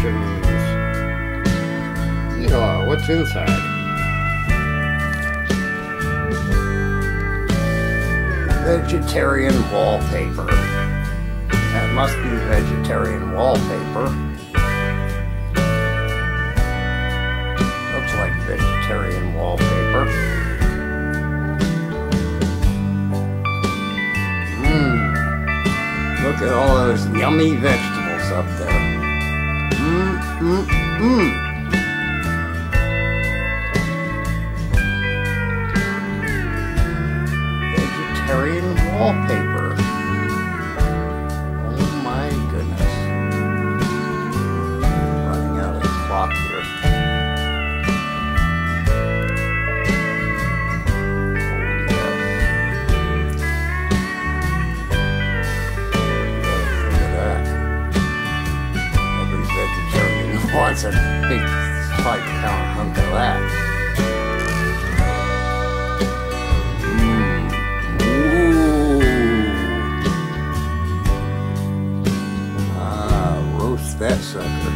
instructions. Yeah, what's inside? Vegetarian wallpaper. That must be vegetarian wallpaper. Looks like vegetarian wallpaper. Look at all those yummy vegetables up there. Vegetarian wallpaper. Oh my goodness. Running out of the clock here. Wants a big 5-pound hunk of that. Ooh. Roast that sucker.